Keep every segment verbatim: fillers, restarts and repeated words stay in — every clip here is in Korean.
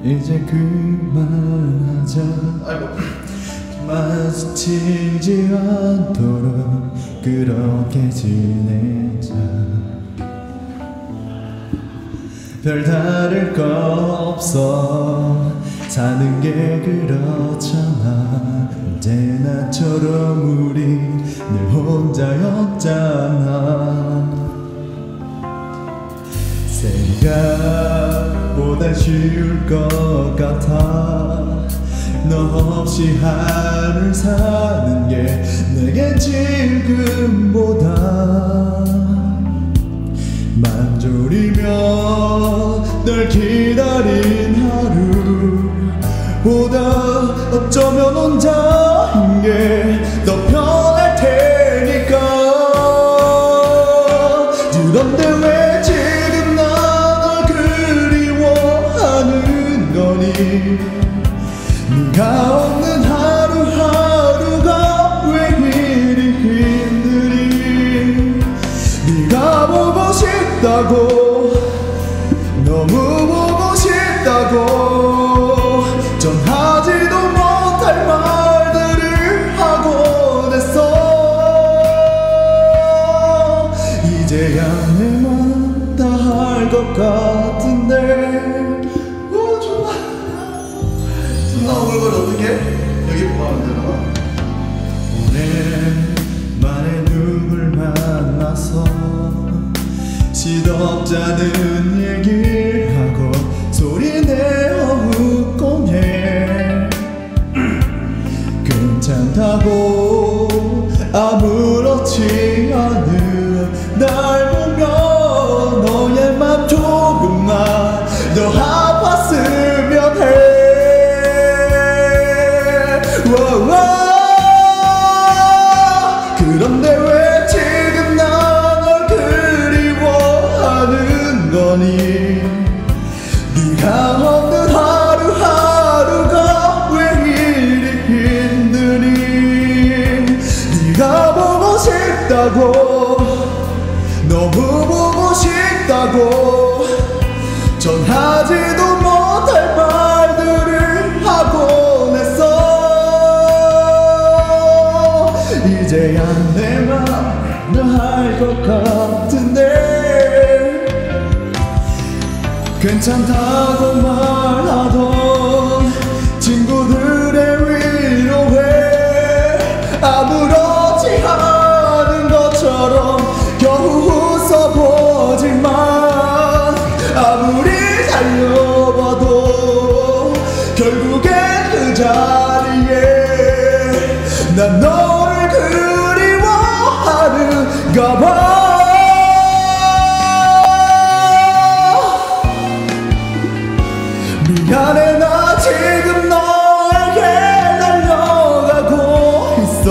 이제 그만하자. 아이고. 마주치지 않도록 그렇게 지내자. 별다를 거 없어. 사는 게 그렇잖아. 언제나처럼 우리 늘 혼자였잖아. 생각보다 쉬울 것 같아. 너 없이 하루 사는 게 내겐 지금보다 맘졸이며 널 기다린 하루보다 어쩌면 혼자인 게 더 편할 테니까. 그런데 왜 지금 나 널 그리워하는 거니? 네가 없는 하루하루가 왜 이리 힘드니? 네가 보고 싶다고, 너무 보고 싶다고 전하지도 못할 말들을 하곤 했어. 이제야 내 맘 다 할 것 같은데. 나 얼굴 어떻게? 여기 보면 안 되나? 오랜만에 누굴 만나서 시덥잖은 얘기를 하고 소리내어 웃곤 해. 괜찮다고 아무렇지 않은 날 보며 너의 맘 조금만 더 아팠으면 해. 그런데 왜 지금 나 널 그리워하는 거니? 네가 없는 하루하루가 왜 이리 힘드니? 네가 보고 싶다고, 너무 보고 싶다고 전하지도 못할 말들을 하곤 했어. 이제야 내 맘 너 할 것 같은데. 괜찮다고 말하던 친구들의 위로에 아무렇지 않은 것처럼 겨우 웃어보지만 아무리 달려봐도 결국엔 그 자리에 난 너를 그리워하는가 봐. 미안해, 나 지금 너에게 달려가고 있어.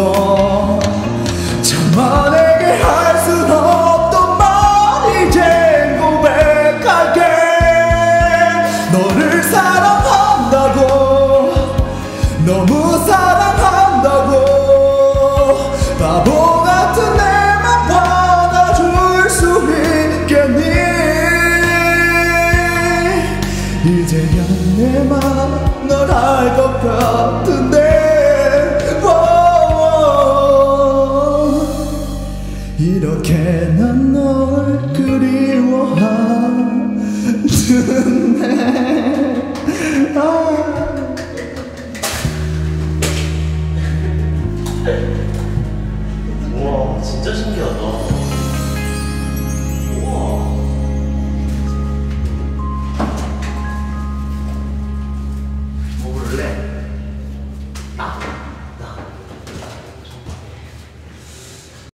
차마 내게 할 순 없던 말 이젠 고백할게. 너를 사랑한다고, 너무 사랑한다고 바보 같은 내 맘 받아줄 수 있겠니? 이제야 내 맘 널 알 것 같은데. 이렇게 난 널 그리워하는데. 아. 우와, 진짜 신기하다.